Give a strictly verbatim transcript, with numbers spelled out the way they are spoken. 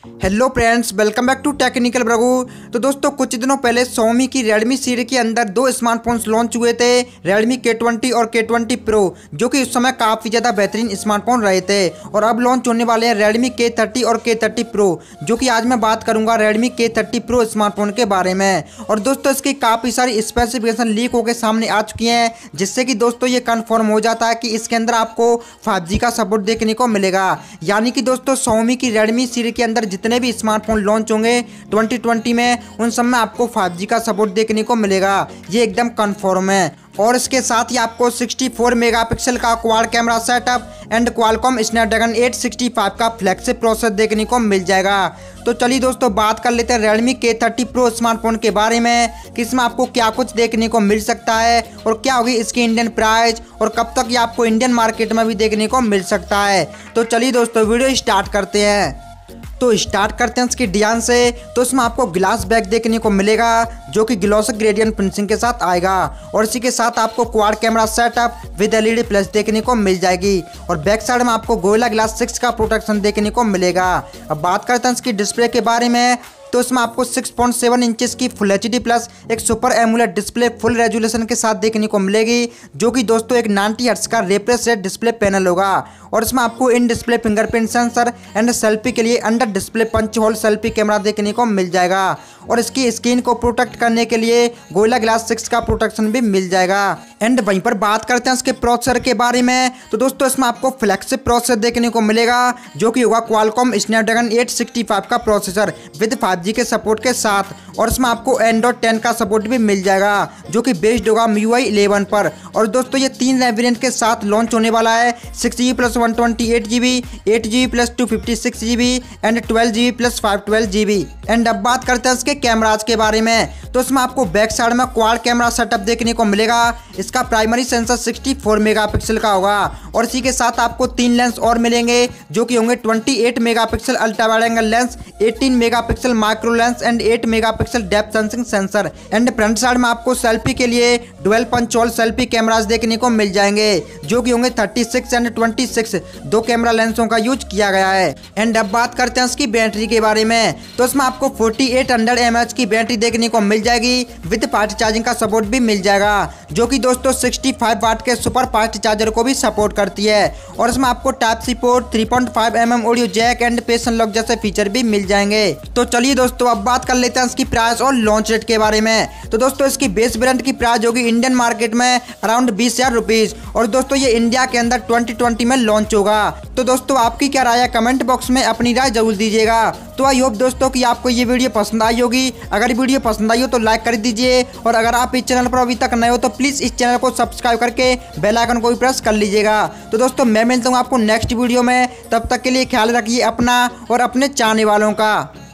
Hello friends, welcome back to technical ब्रगू। तो दोस्तों, कुछ दिनों पहले Xiaomi की Redmi सीरीज के अंदर दो स्मार्टफोन्स लॉन्च हुए थे, Redmi के ट्वेंटी और के ट्वेंटी Pro, जो कि उस समय काफ़ी ज़्यादा बेहतरीन स्मार्टफोन रहे थे। और अब लॉन्च होने वाले हैं Redmi के थर्टी और के थर्टी Pro, जो कि आज मैं बात करूंगा Redmi के थर्टी Pro स्मार्टफोन के बारे में। और दोस्तों, इसकी काफ़ी सारी स्पेसिफिकेशन लीक होकर सामने आ चुकी हैं, जिससे कि दोस्तों ये कन्फर्म हो जाता है कि इसके अंदर आपको फाइव जी का सपोर्ट देखने को मिलेगा। यानी कि दोस्तों, Xiaomi की Redmi सीरीज के अंदर जितने भी स्मार्टफोन लॉन्च होंगे ट्वेंटी ट्वेंटी में, उन सब में आपको फाइव जी का सपोर्ट देखने को मिलेगा। ये एकदम कंफर्म है। और इसके साथ ही आपको सिक्सटी फोर मेगापिक्सल का quad camera setup and Qualcomm Snapdragon eight sixty five का फ्लैगशिप प्रोसेसर देखने को मिल जाएगा। तो चलिए दोस्तों, बात कर लेते हैं Redmi के थर्टी Pro स्मार्टफोन के बारे में कि इसमें आपको क्या कुछ देखने को मिल सकता है और क्या होगी इसकी इंडियन प्राइस और कब तक ये आपको इंडियन मार्केट में भी देखने को मिल सकता है। तो चलिए दोस्तों, वीडियो स्टार्ट करते हैं। तो स्टार्ट करते हैं इसकी डिजाइन से। तो इसमें आपको ग्लास बैक देखने को मिलेगा, जो कि ग्लॉसी ग्रेडियंट फिनिशिंग के साथ आएगा। और इसी के साथ आपको quad camera setup with LED plus देखने को मिल जाएगी। और बैक साइड में आपको गोरिल्ला ग्लास सिक्स का प्रोटेक्शन देखने को मिलेगा। अब बात करते हैं इसकी डिस्प्ले के बारे में। तो इसमें आपको सिक्स पॉइंट सेवन इंचेस की फुल एच डी प्लस एक super AMOLED display full resolution के साथ देखने को मिलेगी, जो कि दोस्तों एक नाइंटी हर्ट्ज का रिफ्रेश रेट डिस्प्ले पैनल होगा। और इसमें आपको in display fingerprint sensor and selfie के लिए under display punch hole selfie camera देखने को मिल जाएगा। और इसकी स्क्रीन को प्रोटेक्ट करने के लिए गोरिल्ला ग्लास सिक्स का प्रोटेक्शन भी मिल जाएगा। एंड वहीं पर बात करते हैं इसके प्रोसेसर के बारे में। तो दोस्तों, इसमें आपको फ्लैगशिप प्रोसेसर देखने को मिलेगा, जो कि होगा Qualcomm Snapdragon eight sixty five का प्रोसेसर विद फाइव जी के सपोर्ट के साथ। और इसमें आपको एंड्रॉइड टेन का सपोर्ट भी मिल जाएगा, जो कि बेस्ड होगा M I U I eleven पर। और दोस्तों, ये तीन वेरिएंट के साथ लॉन्च होने वाला है, six G B plus one twenty eight G B, eight G B plus two fifty six G B and twelve G B plus five twelve G B. And अब बात करते हैं इसके कैमराज के बारे में। तो इसमें आपको बैक साइड में क्वाड कैमरा सेटअप देखने को मिलेगा। इसका primary sensor sixty four megapixel का होगा। और इसी के साथ आपको तीन लेंस और मिलेंगे, जो कि होंगे twenty eight megapixel ultra wide angle lens, eighteen megapixel micro lens and eight megapixel depth sensing sensor. And front side में आपको सेल्फी के लिए dual punch hole selfie cameras देखने को मिल जाएंगे, जो कि होंगे thirty six and twenty six, दो कैमरा लेंसों का यूज किया गया है। एंड अब बात करते हैं इसकी बैटरी के बारे में। तो इसमें आपको forty eight hundred M H की बैटरी देखने को मिल जाएगी, विद फास्ट चार्जिंग का सपोर्ट भी मिल जाएगा, जो कि दोस्तों सिक्सटी फाइव वाट के सुपर फास्ट चार्जर को भी सपोर्ट करती है। और इसमें आपको type C port, three point five M M audio jack and पेशन लॉक जैसे फीचर भी मिल जाएंगे। तो चलिए दोस्तों, अब बात कर लेते हैं इसकी प्राइस और लॉन्च रेट के बारे में। तो दोस्तों, इसकी बेस वेरिएंट की प्राइस होगी इंडियन मार्केट में अराउंड बीस हजार रुपीज। और दोस्तों, ये इंडिया के अंदर ट्वेंटी ट्वेंटी में लॉन्च होगा। तो दोस्तों, आपकी क्या राय है, कमेंट बॉक्स में अपनी राय जरूर दीजिएगा। तो आई होप दोस्तों कि आपको ये वीडियो पसंद आई होगी। अगर वीडियो पसंद आई हो तो लाइक कर दीजिए। और अगर आप इस चैनल पर अभी तक नए हो तो प्लीज़ इस चैनल को सब्सक्राइब करके बेल आइकन को भी प्रेस कर लीजिएगा। तो दोस्तों, मैं मिलता हूँ आपको नेक्स्ट वीडियो में। तब तक के लिए ख्याल रखिए अपना और अपने चाहने वालों का।